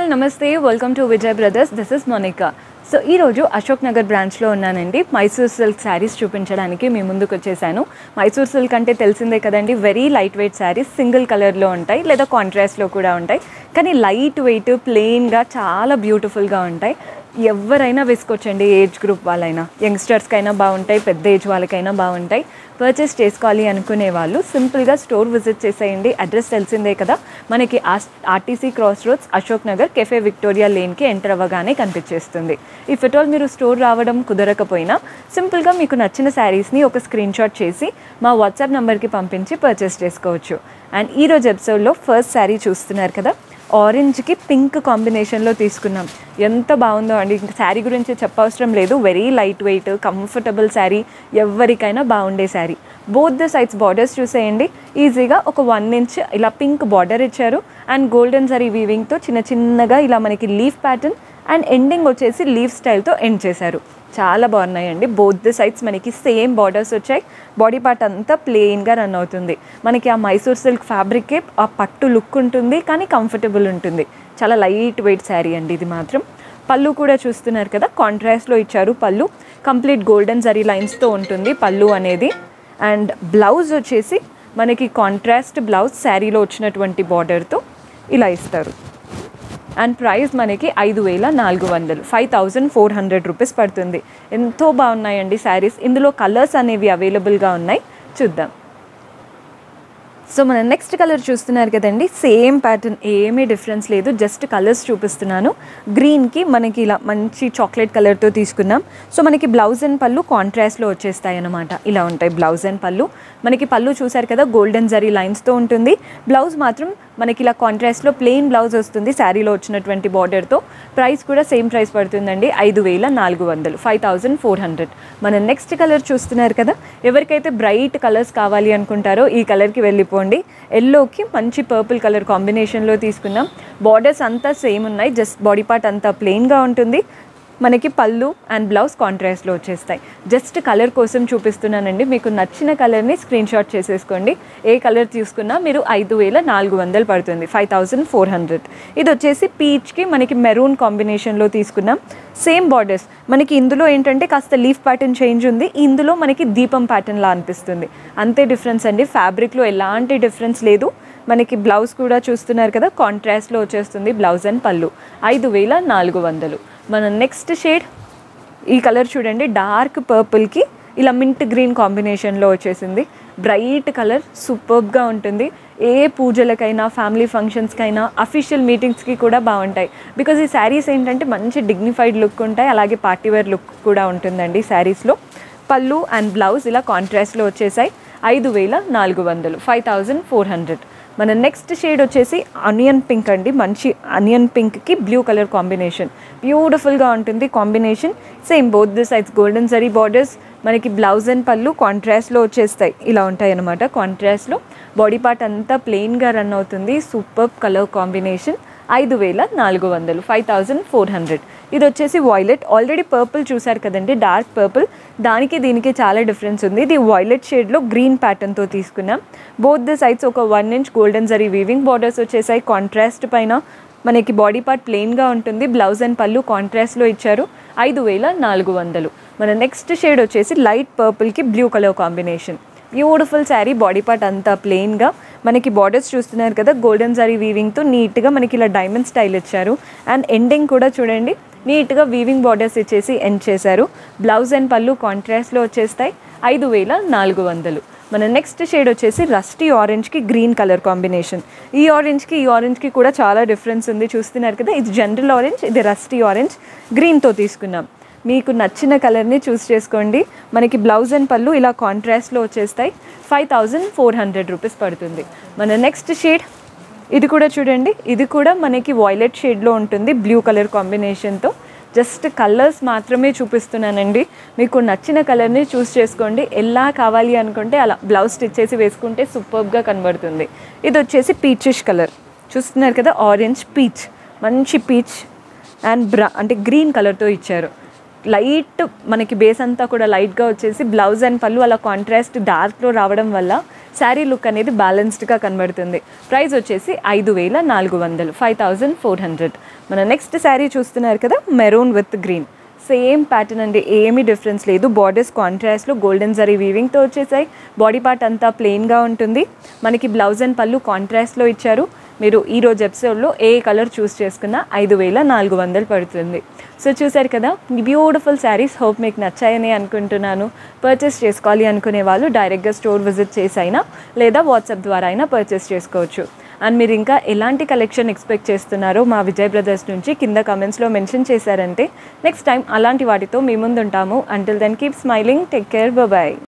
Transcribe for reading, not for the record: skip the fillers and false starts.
All నమస్తే welcome to Vijay brothers this is Monika so ఈ రోజు అశోక్ నగర్ బ్రాంచ్లో ఉన్నానండి మైసూర్ సిల్క్ శారీస్ చూపించడానికి మీ ముందుకు వచ్చేసాను మైసూర్ సిల్క్ అంటే తెలిసిందే కదండి very light weight saris single కలర్లో ఉంటాయి లేదా కాంట్రాస్ట్లో కూడా ఉంటాయి కానీ లైట్ వెయిట్ ప్లెయిన్గా చాలా బ్యూటిఫుల్గా ఉంటాయి ఎవరైనా వేసుకోవచ్చండి ఏజ్ గ్రూప్ వాళ్ళైనా యంగ్స్టర్స్కైనా బాగుంటాయి పెద్ద ఏజ్ వాళ్ళకైనా బాగుంటాయి పర్చేస్ చేసుకోవాలి అనుకునే వాళ్ళు సింపుల్గా స్టోర్ విజిట్ చేసేయండి అడ్రస్ తెలిసిందే కదా మనకి RTC cross roads Ashok Nagar cafe Victoria లేన్కి ఎంటర్ అవ్వగానే కనిపించేస్తుంది ఇఫ్ ఎట్ ఆల్ మీరు స్టోర్ రావడం కుదరకపోయినా సింపుల్గా మీకు నచ్చిన శారీస్ని ఒక స్క్రీన్ షాట్ చేసి మా వాట్సాప్ నెంబర్కి పంపించి పర్చేస్ చేసుకోవచ్చు అండ్ ఈరోజు ఎపిసోడ్లో ఫస్ట్ శారీ చూస్తున్నారు కదా ఆరెంజ్కి పింక్ కాంబినేషన్లో తీసుకున్నాం ఎంత బాగుందో అండి ఇంకా శారీ గురించి చెప్పవసరం లేదు very light weight comfortable sari ఎవరికైనా బాగుండే sari both the sides borders చూసేయండి ఈజీగా ఒక 1 ఇంచ్ ఇలా పింక్ బార్డర్ ఇచ్చారు అండ్ గోల్డెన్ జరీ వీవింగ్తో చిన్న చిన్నగా ఇలా మనకి లీఫ్ ప్యాటర్న్ అండ్ ఎండింగ్ వచ్చేసి లీఫ్ స్టైల్తో ఎండ్ చేశారు చాలా బాగున్నాయండి బోత్ ద సైడ్స్ మనకి సేమ్ బార్డర్స్ వచ్చాయి బాడీ పార్ట్ అంతా ప్లెయిన్గా రన్ అవుతుంది మనకి ఆ మైసూర్ సిల్క్ ఫ్యాబ్రికే ఆ పట్టు లుక్ ఉంటుంది కానీ కంఫర్టబుల్ ఉంటుంది చాలా లైట్ వెయిట్ శారీ అండి ఇది మాత్రం పళ్ళు కూడా చూస్తున్నారు కదా కాంట్రాస్ట్లో ఇచ్చారు పళ్ళు కంప్లీట్ గోల్డెన్ జరీ లైన్స్తో ఉంటుంది పళ్ళు అనేది అండ్ బ్లౌజ్ వచ్చేసి మనకి కాంట్రాస్ట్ బ్లౌజ్ శారీలో వచ్చినటువంటి బార్డర్తో ఇలా ఇస్తారు అండ్ ప్రైస్ మనకి 5,400 5,400 రూపీస్ పడుతుంది ఎంతో బాగున్నాయండి శారీస్ ఇందులో కలర్స్ అనేవి అవైలబుల్గా ఉన్నాయి చూద్దాం సో మన నెక్స్ట్ కలర్ చూస్తున్నారు కదండి సేమ్ ప్యాటర్న్ ఏమీ డిఫరెన్స్ లేదు జస్ట్ కలర్స్ చూపిస్తున్నాను గ్రీన్కి మనకి ఇలా మంచి చాక్లెట్ కలర్తో తీసుకున్నాం సో మనకి బ్లౌజ్ అండ్ పళ్ళు కాంట్రాస్ట్లో వచ్చేస్తాయి అన్నమాట ఇలా ఉంటాయి బ్లౌజ్ అండ్ పళ్ళు మనకి పళ్ళు చూసారు కదా గోల్డెన్ జరీ లైన్స్తో ఉంటుంది బ్లౌజ్ మాత్రం మనకి ఇలా కాంట్రాస్ట్లో ప్లెయిన్ బ్లౌజ్ వస్తుంది శారీలో వచ్చినటువంటి బార్డర్తో ప్రైస్ కూడా సేమ్ ప్రైస్ పడుతుందండి 5,400 5,400 మన నెక్స్ట్ కలర్ చూస్తున్నారు కదా ఎవరికైతే బ్రైట్ కలర్స్ కావాలి అనుకుంటారో ఈ కలర్కి వెళ్ళిపోండి ఎల్లోకి మంచి పర్పుల్ కలర్ కాంబినేషన్లో తీసుకున్నాం బార్డర్స్ అంతా సేమ్ ఉన్నాయి జస్ట్ బాడీ పార్ట్ అంతా ప్లెయిన్గా ఉంటుంది మనకి పళ్ళు అండ్ బ్లౌజ్ కాంట్రాస్ట్లో వచ్చేస్తాయి జస్ట్ కలర్ కోసం చూపిస్తున్నానండి మీకు నచ్చిన కలర్ని స్క్రీన్ షాట్ చేసేసుకోండి ఏ కలర్ తీసుకున్నా మీరు 5,400 పడుతుంది 5,400 ఇది వచ్చేసి పీచ్కి మనకి మెరూన్ కాంబినేషన్లో తీసుకున్నాం సేమ్ బార్డర్స్ మనకి ఇందులో ఏంటంటే కాస్త లీఫ్ ప్యాటర్న్ చేంజ్ ఉంది ఇందులో మనకి దీపం ప్యాటర్న్లా అనిపిస్తుంది అంతే డిఫరెన్స్ అండి ఫ్యాబ్రిక్లో ఎలాంటి డిఫరెన్స్ లేదు మనకి బ్లౌజ్ కూడా చూస్తున్నారు కదా కాంట్రాస్ట్లో వచ్చేస్తుంది బ్లౌజ్ అండ్ పళ్ళు 5,400 మన నెక్స్ట్ షేడ్ ఈ కలర్ చూడండి డార్క్ పర్పుల్కి ఇలా మింట్ గ్రీన్ కాంబినేషన్లో వచ్చేసింది బ్రైట్ కలర్ సూపర్బ్గా ఉంటుంది ఏ పూజలకైనా ఫ్యామిలీ ఫంక్షన్స్కైనా అఫీషియల్ మీటింగ్స్కి కూడా బాగుంటాయి బికాజ్ ఈ శారీస్ ఏంటంటే మంచి డిగ్నిఫైడ్ లుక్ ఉంటాయి అలాగే పార్టీవేర్ లుక్ కూడా ఉంటుందండి శారీస్లో పళ్ళు అండ్ బ్లౌజ్ ఇలా కాంట్రాస్ట్లో వచ్చేసాయి 5,400 5,400 మన నెక్స్ట్ షేడ్ వచ్చేసి ఆనియన్ పింక్ అండి మంచి ఆనియన్ పింక్కి బ్లూ కలర్ కాంబినేషన్ బ్యూటిఫుల్గా ఉంటుంది combination same both the sides golden zari borders మనకి బ్లౌజ్ అండ్ పళ్ళు కాంట్రాస్ట్లో వచ్చేస్తాయి ఇలా ఉంటాయి అన్నమాట కాంట్రాస్ట్లో బాడీ పార్ట్ అంతా ప్లెయిన్గా రన్ అవుతుంది సూపర్ కలర్ కాంబినేషన్ 5,400 5,400 ఇది వచ్చేసి వాయిలెట్ ఆల్రెడీ పర్పుల్ చూసారు కదండి డార్క్ పర్పుల్ దానికి దీనికి చాలా డిఫరెన్స్ ఉంది ఇది వాయిలెట్ షేడ్లో గ్రీన్ ప్యాటర్న్తో తీసుకున్నాం బోత్ ద సైడ్స్ ఒక 1 inch golden zari weaving borders వచ్చేసాయి కాంట్రాస్ట్ పైన మనకి బాడీ పార్ట్ ప్లెయిన్గా ఉంటుంది బ్లౌజ్ అండ్ పళ్ళు కాంట్రాస్ట్లో ఇచ్చారు 5,400 మన నెక్స్ట్ షేడ్ వచ్చేసి లైట్ పర్పుల్కి blue colour combination beautiful sari body part అంతా ప్లెయిన్గా మనకి బార్డర్స్ చూస్తున్నారు కదా గోల్డెన్ జరీ వీవింగ్తో నీట్గా మనకి ఇలా డైమండ్ స్టైల్ ఇచ్చారు అండ్ ఎండింగ్ కూడా చూడండి నీట్గా వీవింగ్ బార్డర్స్ ఇచ్చేసి ఎండ్ చేశారు బ్లౌజ్ అండ్ పళ్ళు కాంట్రాస్ట్లో వచ్చేస్తాయి 5,400 మన నెక్స్ట్ షేడ్ వచ్చేసి రస్టీ ఆరెంజ్కి గ్రీన్ కలర్ కాంబినేషన్ ఈ ఆరెంజ్కి కూడా చాలా డిఫరెన్స్ ఉంది చూస్తున్నారు కదా ఇది జనరల్ ఆరెంజ్ ఇది రస్టీ ఆరెంజ్ గ్రీన్తో తీసుకున్నాం మీకు నచ్చిన కలర్ని చూస్ చేసుకోండి మనకి బ్లౌజ్ అండ్ పళ్ళు ఇలా కాంట్రాస్ట్లో వచ్చేస్తాయి 5,400 రూపీస్ పడుతుంది మన నెక్స్ట్ షేడ్ ఇది కూడా చూడండి ఇది కూడా మనకి వాయిలెట్ షేడ్లో ఉంటుంది బ్లూ కలర్ కాంబినేషన్తో జస్ట్ కలర్స్ మాత్రమే చూపిస్తున్నానండి మీకు నచ్చిన కలర్ని చూస్ చేసుకోండి ఎలా కావాలి అనుకుంటే అలా బ్లౌజ్ స్టిచ్ చేసి వేసుకుంటే సూపర్గా కనబడుతుంది ఇది వచ్చేసి పీచిష్ కలర్ చూస్తున్నారు కదా ఆరెంజ్ పీచ్ మంచి పీచ్ అండ్ అంటే గ్రీన్ కలర్తో ఇచ్చారు లైట్ మనకి బేస్ అంతా కూడా లైట్గా వచ్చేసి బ్లౌజ్ అండ్ పళ్ళు అలా కాంట్రాస్ట్ డార్క్లో రావడం వల్ల శారీ లుక్ అనేది బ్యాలెన్స్డ్గా కనబడుతుంది. ప్రైస్ వచ్చేసి 5400, 5400. మన నెక్స్ట్ శారీ చూస్తున్నారు కదా, maroon with green. Same pattern అండి, ఏమీ డిఫరెన్స్ లేదు. బార్డర్స్ కాంట్రాస్ట్లో గోల్డెన్ జరీ వీవింగ్తో వచ్చేసాయి. బాడీ పార్ట్ అంతా ప్లెయిన్గా ఉంటుంది. మనకి బ్లౌజ్ అండ్ పళ్ళు కాంట్రాస్ట్లో ఇచ్చారు. మీరు ఈరోజు ఎపిసోడ్లో ఏ కలర్ చూస్ చేసుకున్నా 5400 పడుతుంది. సో చూసారు కదా బ్యూటిఫుల్ శారీస్. హోప్ మీకు నచ్చాయని అనుకుంటున్నాను. పర్చేస్ చేసుకోవాలి అనుకునే వాళ్ళు డైరెక్ట్గా స్టోర్ విజిట్ చేసి అయినా లేదా వాట్సాప్ ద్వారా అయినా పర్చేస్ చేసుకోవచ్చు. అండ్ మీరు ఇంకా ఎలాంటి కలెక్షన్ ఎక్స్పెక్ట్ చేస్తున్నారో మా విజయ్ బ్రదర్స్ నుంచి కింద కమెంట్స్లో మెన్షన్ చేశారంటే నెక్స్ట్ టైం అలాంటి వాటితో మీ ముందు ఉంటాము. Until then keep smiling, take care, bye.